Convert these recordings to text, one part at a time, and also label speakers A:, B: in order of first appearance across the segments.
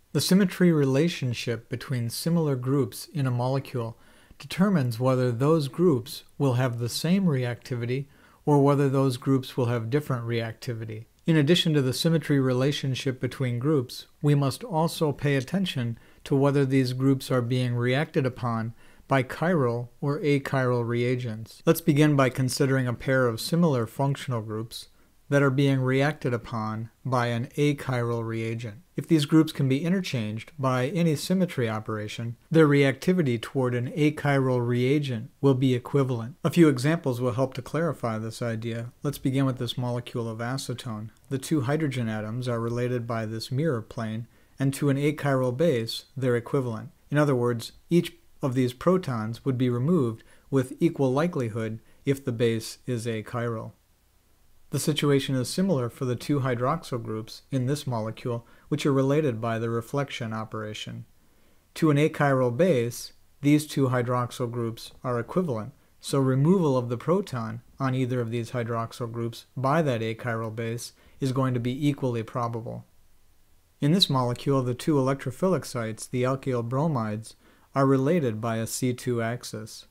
A: The symmetry relationship between similar groups in a molecule determines whether those groups will have the same reactivity or whether those groups will have different reactivity. In addition to the symmetry relationship between groups, we must also pay attention to whether these groups are being reacted upon by chiral or achiral reagents. Let's begin by considering a pair of similar functional groups that are being reacted upon by an achiral reagent. If these groups can be interchanged by any symmetry operation, their reactivity toward an achiral reagent will be equivalent. A few examples will help to clarify this idea. Let's begin with this molecule of acetone. The two hydrogen atoms are related by this mirror plane, and to an achiral base, they're equivalent. In other words, each of these protons would be removed with equal likelihood if the base is achiral. The situation is similar for the two hydroxyl groups in this molecule, which are related by the reflection operation. To an achiral base, these two hydroxyl groups are equivalent, so removal of the proton on either of these hydroxyl groups by that achiral base is going to be equally probable. In this molecule, the two electrophilic sites, the alkyl bromides, are related by a C2 axis.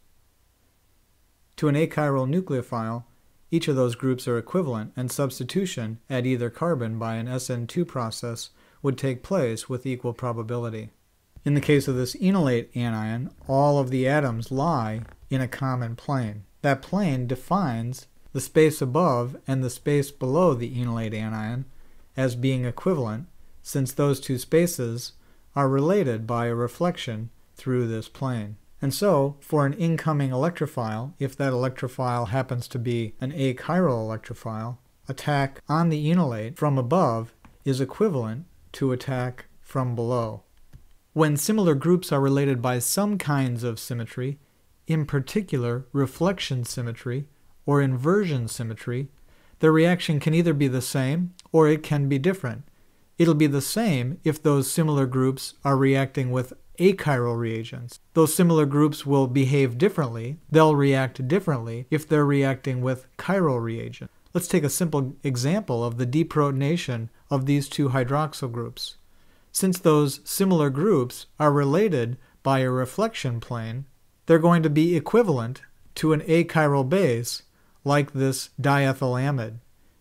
A: To an achiral nucleophile, each of those groups are equivalent, and substitution at either carbon by an SN2 process would take place with equal probability. In the case of this enolate anion, all of the atoms lie in a common plane. That plane defines the space above and the space below the enolate anion as being equivalent, since those two spaces are related by a reflection through this plane. And so, for an incoming electrophile, if that electrophile happens to be an achiral electrophile, attack on the enolate from above is equivalent to attack from below. When similar groups are related by some kinds of symmetry, in particular reflection symmetry or inversion symmetry, their reaction can either be the same or it can be different. It'll be the same if those similar groups are reacting with achiral reagents. Those similar groups will behave differently. They'll react differently if they're reacting with chiral reagents. Let's take a simple example of the deprotonation of these two hydroxyl groups. Since those similar groups are related by a reflection plane, they're going to be equivalent to an achiral base like this diethylamide.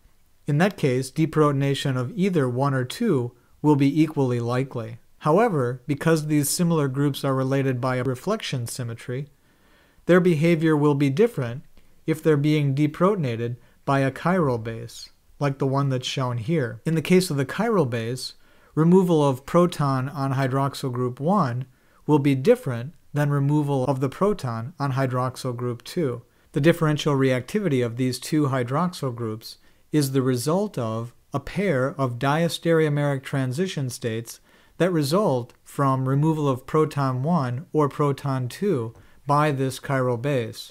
A: In that case, deprotonation of either one or two will be equally likely. However, because these similar groups are related by a reflection symmetry, their behavior will be different if they're being deprotonated by a chiral base, like the one that's shown here. In the case of the chiral base, removal of proton on hydroxyl group 1 will be different than removal of the proton on hydroxyl group 2. The differential reactivity of these two hydroxyl groups is the result of a pair of diastereomeric transition states that result from removal of proton 1 or proton 2 by this chiral base.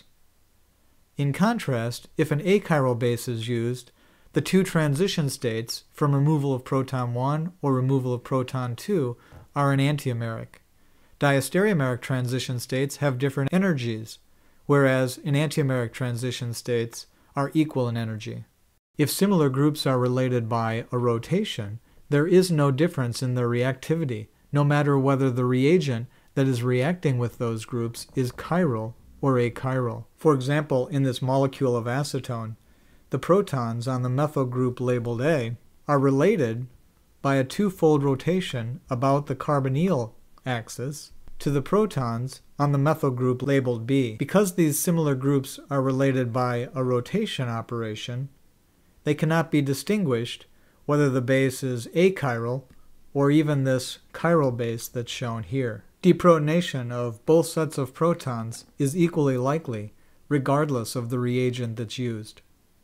A: In contrast, if an achiral base is used, the two transition states from removal of proton 1 or removal of proton 2 are enantiomeric. Diastereomeric transition states have different energies, whereas enantiomeric transition states are equal in energy. If similar groups are related by a rotation, there is no difference in their reactivity, no matter whether the reagent that is reacting with those groups is chiral or achiral. For example, in this molecule of acetone, the protons on the methyl group labeled A are related by a twofold rotation about the carbonyl axis to the protons on the methyl group labeled B. Because these similar groups are related by a rotation operation, they cannot be distinguished whether the base is achiral or even this chiral base that's shown here. Deprotonation of both sets of protons is equally likely, regardless of the reagent that's used.